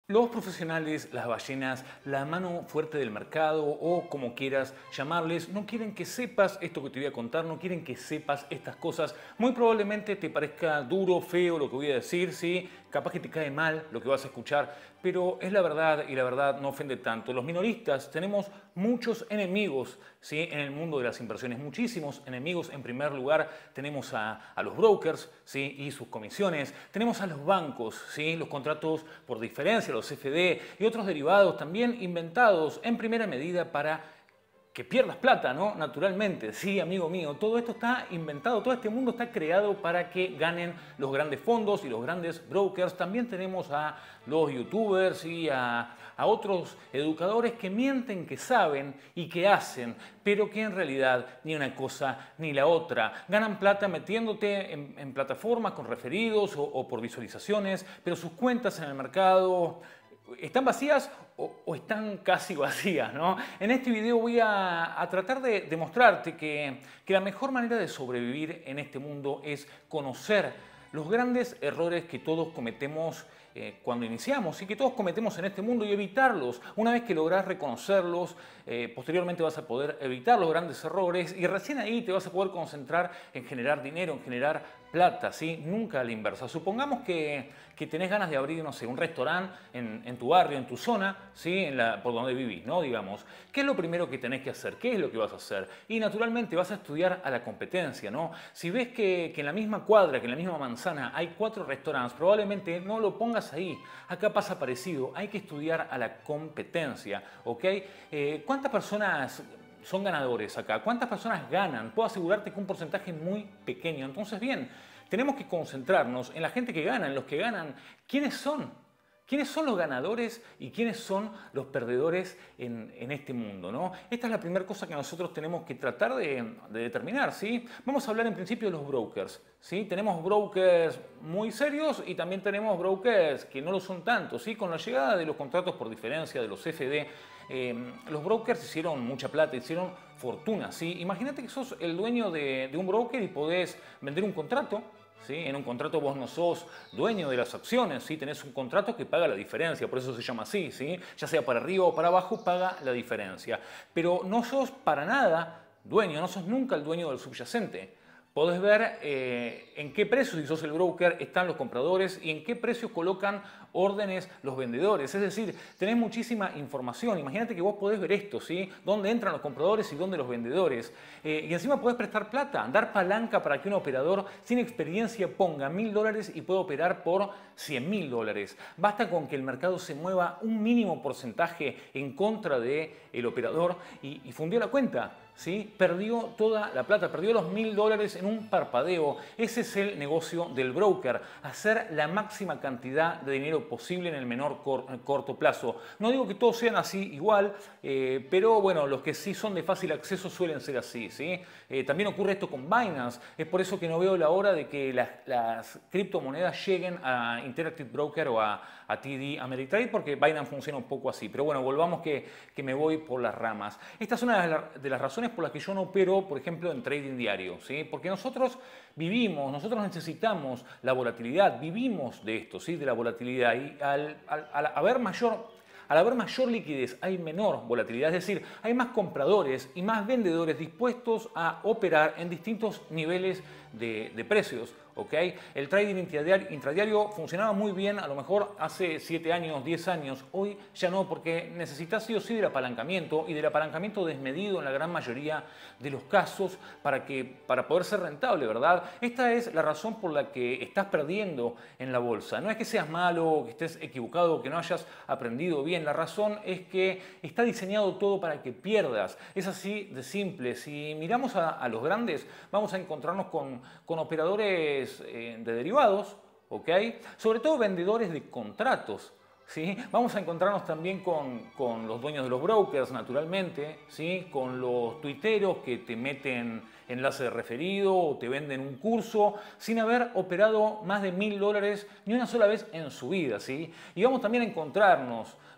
Los profesionales, las ballenas, la mano fuerte del mercado o como quieras llamarles, no quieren que sepas esto que te voy a contar, no quieren que sepas estas cosas. Muy probablemente te parezca duro, feo lo que voy a decir, ¿sí? Capaz que te cae mal lo que vas a escuchar, pero es la verdad y la verdad no ofende tanto. Los minoristas tenemos muchos enemigos, ¿sí? En el mundo de las inversiones, muchísimos enemigos. En primer lugar tenemos a los brokers, ¿sí? Y sus comisiones, tenemos a los bancos, ¿sí? Los contratos por diferencia, los CFD y otros derivados también inventados en primera medida para que pierdas plata, ¿no? Naturalmente, sí, amigo mío, todo esto está inventado, todo este mundo está creado para que ganen los grandes fondos y los grandes brokers. También tenemos a los youtubers y a otros educadores que mienten, que saben y que hacen, pero que en realidad ni una cosa ni la otra. Ganan plata metiéndote en plataformas con referidos o por visualizaciones, pero sus cuentas en el mercado ¿están vacías o están casi vacías, ¿no? En este video voy a tratar de demostrarte que la mejor manera de sobrevivir en este mundo es conocer los grandes errores que todos cometemos cuando iniciamos y que todos cometemos en este mundo y evitarlos. Una vez que lográs reconocerlos, posteriormente vas a poder evitar los grandes errores y recién ahí te vas a poder concentrar en generar dinero, en generar plata, ¿sí? Nunca a la inversa. Supongamos que tenés ganas de abrir, no sé, un restaurante en tu barrio, en tu zona, ¿sí? Por donde vivís, ¿no? Digamos. ¿Qué es lo primero que tenés que hacer? ¿Qué es lo que vas a hacer? Y naturalmente vas a estudiar a la competencia, ¿no? Si ves que en la misma cuadra, que en la misma manzana hay 4 restaurantes, probablemente no lo pongas ahí. Acá pasa parecido. Hay que estudiar a la competencia, ¿ok? ¿Cuántas personas son ganadores acá? ¿Cuántas personas ganan? Puedo asegurarte que un porcentaje muy pequeño. Entonces, bien, tenemos que concentrarnos en la gente que gana, en los que ganan. ¿Quiénes son? ¿Quiénes son los ganadores y quiénes son los perdedores en este mundo, ¿no? Esta es la primera cosa que nosotros tenemos que tratar de determinar, ¿sí? Vamos a hablar en principio de los brokers, ¿sí? Tenemos brokers muy serios y también tenemos brokers que no lo son tanto, ¿sí? Con la llegada de los contratos por diferencia, de los CFD, los brokers hicieron mucha plata, hicieron fortuna, ¿sí? Imagínate que sos el dueño de un broker y podés vender un contrato, ¿sí? En un contrato vos no sos dueño de las acciones, ¿sí? Tenés un contrato que paga la diferencia, por eso se llama así, ¿sí? Ya sea para arriba o para abajo, paga la diferencia. Pero no sos para nada dueño, no sos nunca el dueño del subyacente. Podés ver en qué precio, si sos el broker, están los compradores y en qué precios colocan órdenes los vendedores. Es decir, tenés muchísima información. Imagínate que vos podés ver esto, ¿sí? Dónde entran los compradores y dónde los vendedores. Y encima podés prestar plata, dar palanca para que un operador sin experiencia ponga $1000 y pueda operar por $100.000. Basta con que el mercado se mueva un mínimo porcentaje en contra del operador y fundió la cuenta. ¿Sí? Perdió toda la plata, perdió los $1000 en un parpadeo. Ese es el negocio del broker, hacer la máxima cantidad de dinero posible en el menor corto plazo. No digo que todos sean así igual, pero bueno, los que sí son de fácil acceso suelen ser así, ¿sí? También ocurre esto con Binance, es por eso que no veo la hora de que las criptomonedas lleguen a Interactive Broker o a TD Ameritrade, porque Binance funciona un poco así. Pero bueno, volvamos que me voy por las ramas. Esta es una de las razones por las que yo no opero, por ejemplo, en trading diario, ¿sí? Porque nosotros nosotros necesitamos la volatilidad, vivimos de esto, ¿sí? De la volatilidad. Y al haber mayor liquidez hay menor volatilidad, es decir, hay más compradores y más vendedores dispuestos a operar en distintos niveles de precios. ¿Okay? El trading intradiario funcionaba muy bien a lo mejor hace 7 años, 10 años. Hoy ya no, porque necesitas sí o sí del apalancamiento y del apalancamiento desmedido en la gran mayoría de los casos para poder ser rentable, ¿verdad? Esta es la razón por la que estás perdiendo en la bolsa. No es que seas malo, que estés equivocado, que no hayas aprendido bien. La razón es que está diseñado todo para que pierdas. Es así de simple. Si miramos a los grandes, vamos a encontrarnos con operadores de derivados, ¿ok? Sobre todo vendedores de contratos, ¿sí? Vamos a encontrarnos también con los dueños de los brokers, naturalmente, ¿sí? Con los tuiteros que te meten enlace de referido o te venden un curso sin haber operado más de $1000 ni una sola vez en su vida, ¿sí? Y vamos también a encontrarnos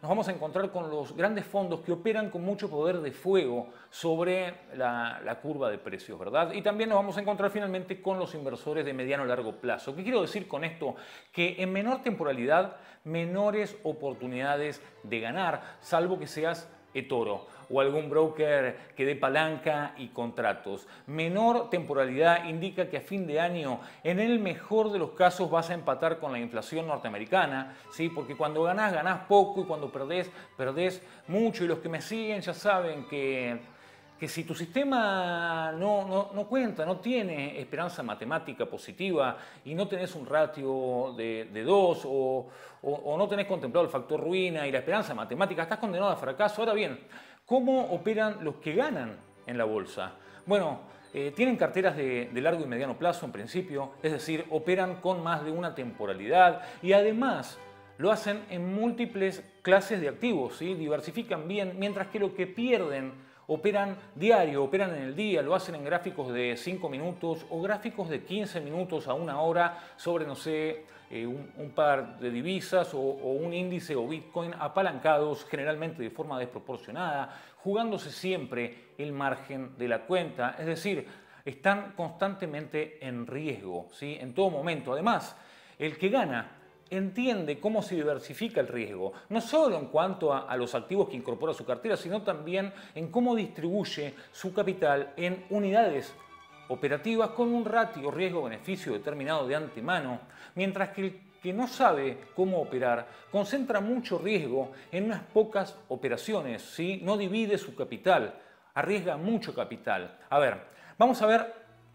nos vamos a encontrar con los grandes fondos que operan con mucho poder de fuego sobre la curva de precios, ¿verdad? Y también nos vamos a encontrar finalmente con los inversores de mediano a largo plazo. ¿Qué quiero decir con esto? Que en menor temporalidad, menores oportunidades de ganar, salvo que seas eToro o algún broker que dé palanca y contratos. Menor temporalidad indica que a fin de año, en el mejor de los casos, vas a empatar con la inflación norteamericana, ¿sí? Porque cuando ganás, ganás poco y cuando perdés, perdés mucho. Y los que me siguen ya saben que si tu sistema no cuenta, no tiene esperanza matemática positiva y no tenés un ratio de 2 o no tenés contemplado el factor ruina y la esperanza matemática, estás condenado a fracaso. Ahora bien, ¿cómo operan los que ganan en la bolsa? Bueno, tienen carteras de largo y mediano plazo en principio, es decir, operan con más de una temporalidad y además lo hacen en múltiples clases de activos, ¿sí? Diversifican bien, mientras que lo que pierden operan diario, operan en el día, lo hacen en gráficos de 5 minutos o gráficos de 15 minutos a una hora sobre, no sé, un par de divisas o un índice o Bitcoin apalancados generalmente de forma desproporcionada, jugándose siempre el margen de la cuenta, es decir, están constantemente en riesgo, ¿sí? En todo momento. Además, el que gana entiende cómo se diversifica el riesgo, no solo en cuanto a los activos que incorpora a su cartera, sino también en cómo distribuye su capital en unidades operativas con un ratio riesgo-beneficio determinado de antemano, mientras que el que no sabe cómo operar concentra mucho riesgo en unas pocas operaciones, ¿sí? No divide su capital, arriesga mucho capital. A ver, vamos a ver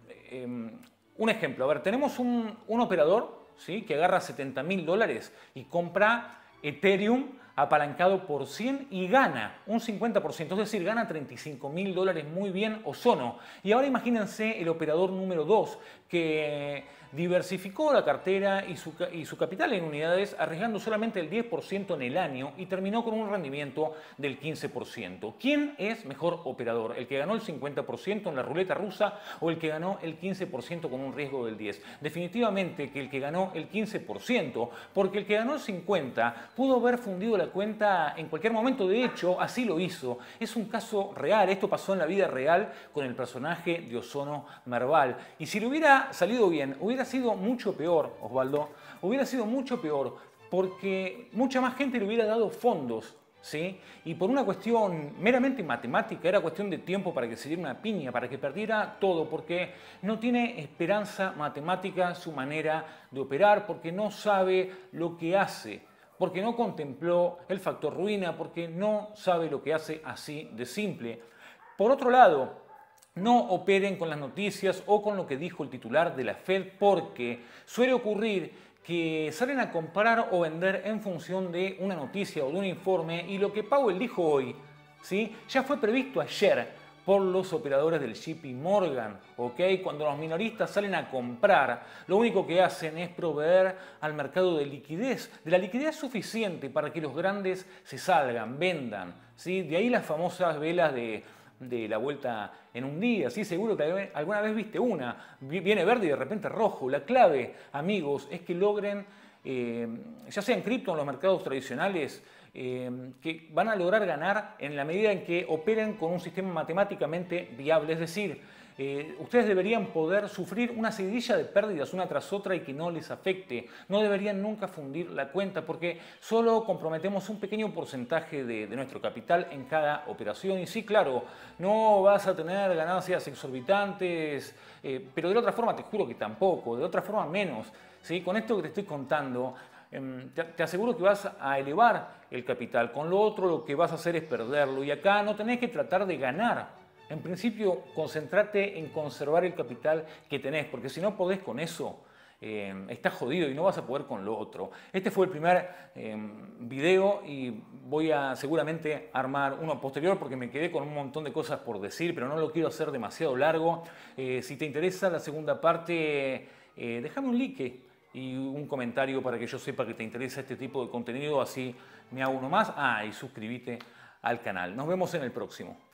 un ejemplo. A ver, tenemos un operador, ¿sí? Que agarra $70.000 y compra Ethereum apalancado por 100 y gana un 50%, es decir, gana $35.000 muy bien Ozono. Y ahora imagínense el operador número 2 que diversificó la cartera y su capital en unidades arriesgando solamente el 10% en el año y terminó con un rendimiento del 15%. ¿Quién es mejor operador? ¿El que ganó el 50% en la ruleta rusa o el que ganó el 15% con un riesgo del 10%? Definitivamente que el que ganó el 15%, porque el que ganó el 50% pudo haber fundido la cuenta en cualquier momento. De hecho, así lo hizo. Es un caso real. Esto pasó en la vida real con el personaje de Ozono Merval. Y si le hubiera salido bien, hubiera sido mucho peor, Osvaldo. Hubiera sido mucho peor porque mucha más gente le hubiera dado fondos, ¿sí? Y por una cuestión meramente matemática, era cuestión de tiempo para que se diera una piña, para que perdiera todo, porque no tiene esperanza matemática su manera de operar, porque no sabe lo que hace, porque no contempló el factor ruina, porque no sabe lo que hace, así de simple. Por otro lado, no operen con las noticias o con lo que dijo el titular de la Fed, porque suele ocurrir que salen a comprar o vender en función de una noticia o de un informe, y lo que Powell dijo hoy, ¿sí? Ya fue previsto ayer por los operadores del JP Morgan, ¿ok? Cuando los minoristas salen a comprar, lo único que hacen es proveer al mercado de la liquidez suficiente para que los grandes se salgan, vendan, ¿sí? De ahí las famosas velas de la vuelta en un día, ¿sí? Seguro que alguna vez viste una, viene verde y de repente rojo. La clave, amigos, es que logren, ya sea en cripto o en los mercados tradicionales, que van a lograr ganar en la medida en que operen con un sistema matemáticamente viable. Es decir, ustedes deberían poder sufrir una seguidilla de pérdidas una tras otra y que no les afecte. No deberían nunca fundir la cuenta porque solo comprometemos un pequeño porcentaje de nuestro capital en cada operación. Y sí, claro, no vas a tener ganancias exorbitantes, pero de la otra forma te juro que tampoco, de otra forma menos, ¿sí? Con esto que te estoy contando, te aseguro que vas a elevar el capital. Con lo otro lo que vas a hacer es perderlo. Y acá no tenés que tratar de ganar. En principio, concentrate en conservar el capital que tenés, porque si no podés con eso, estás jodido y no vas a poder con lo otro. Este fue el primer video y voy a seguramente armar uno posterior porque me quedé con un montón de cosas por decir, pero no lo quiero hacer demasiado largo. Si te interesa la segunda parte, déjame un like y un comentario para que yo sepa que te interesa este tipo de contenido, así me hago uno más. Y suscríbete al canal. Nos vemos en el próximo.